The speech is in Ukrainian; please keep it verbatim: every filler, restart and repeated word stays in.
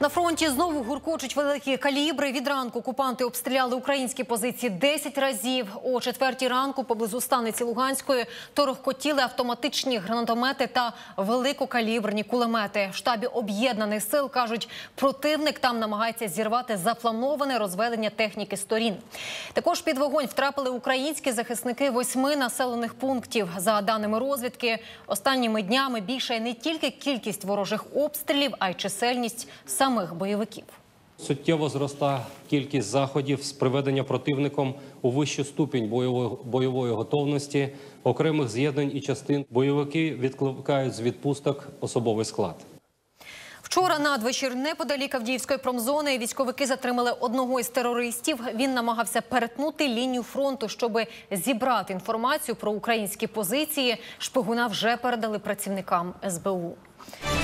На фронті знову гуркочуть великі калібри. Від ранку окупанти обстріляли українські позиції десять разів. О четвертій ранку поблизу станиці Луганської торохкотіли автоматичні гранатомети та великокаліберні кулемети. В штабі Об'єднаних сил кажуть, противник там намагається зірвати заплановане розведення техніки сторін. Також під вогонь втрапили українські захисники восьми населених пунктів. За даними розвідки, останніми днями більше не тільки кількість ворожих обстрілів, а й чисельність самих бойовиків. Суттєво зростає кількість заходів з приведення противником у вищу ступінь бойової, бойової готовності, окремих з'єднань і частин. Бойовики відкликають з відпусток особовий склад. Вчора надвечір неподалік Авдіївської промзони військовики затримали одного із терористів. Він намагався перетнути лінію фронту, щоб зібрати інформацію про українські позиції. Шпигуна вже передали працівникам ес бе у.